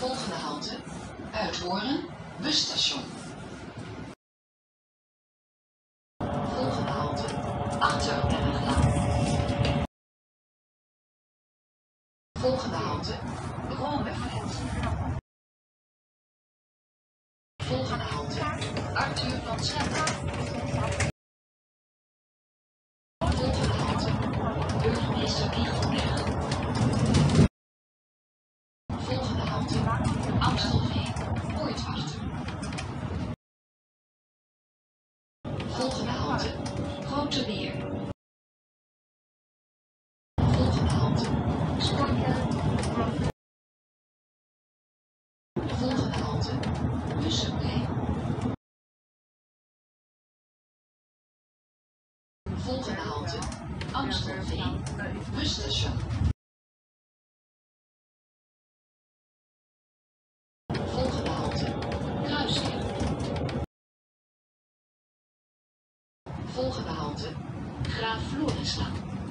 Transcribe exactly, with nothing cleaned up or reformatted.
Volgende halte, Uithoorn, busstation. Volgende halte, Achterberglaan. Volgende halte, Roomefeld. Volgende halte, Arthur van Schepper. Volgende halte, burgemeester Biegelberg. Volgende halte, Amstelveen, Poortwachter. Volgende halte, Grote Weer. Volgende halte, Sportkerk. Volgende halte, Mussenplein. Volgende halte, Amstelveen, busstation. Volgende halte, Kruising. Volgende halte, Graaf Florislaan.